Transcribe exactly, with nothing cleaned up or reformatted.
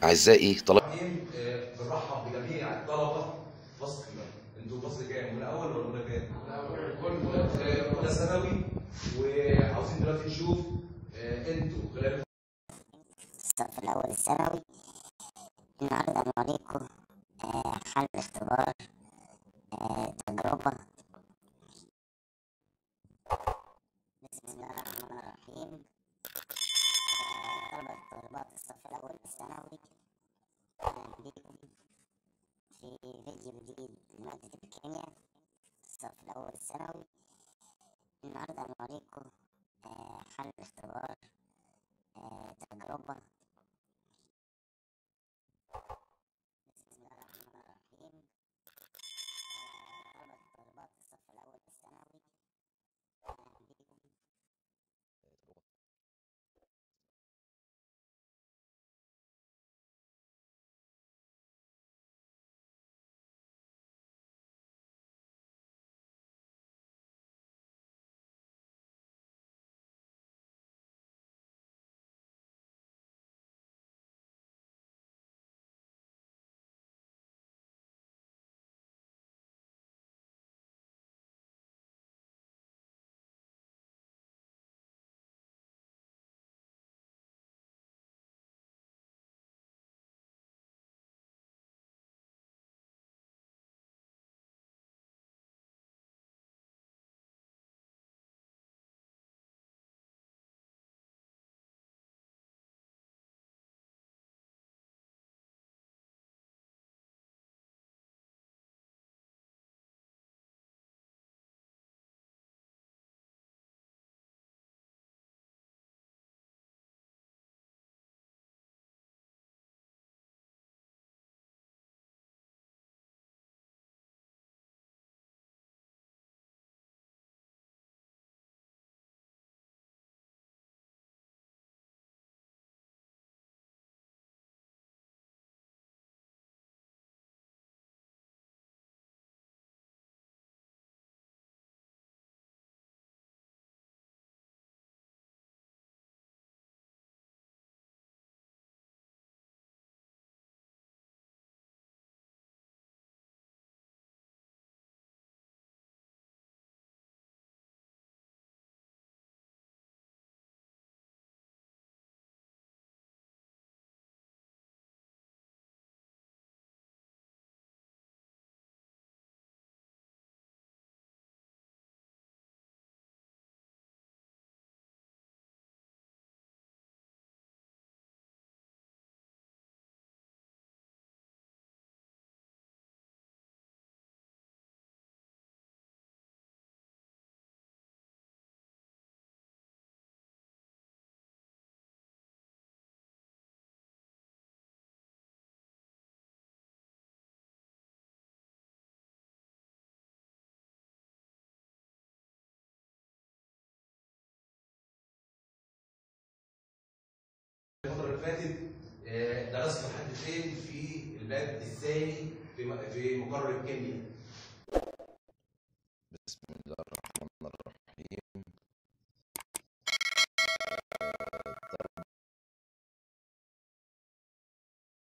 أعزائي طلبة الرحيم آه، بنرحب بجميع الطلبه. فصل انتوا فصل كام؟ اولى اول ولا اولى كام؟ اولى اولى ثانوي. وعاوزين دلوقتي نشوف آه، انتوا خلال الصف الأول الثانوي. النهاردة هنوريكم آه، حل اختبار آه، تجربة. بسم الله الرحمن الرحيم. آه، طلبة طالبات الصف الأول الثانوي، أهلا بكم في فيديو جديد لمادة الكيمياء الصف الأول الثانوي. النهاردة هنوريكم آه، حل اختبار آه، تجربة. بسم الله الرحمن الرحيم. آه، طلبة طالبات الصف الأول الثانوي، أهلا بكم. الفتره اللي فاتت آه، درسنا لحد فين في الباب الثاني في م- في مقرر الكيمياء. بسم الله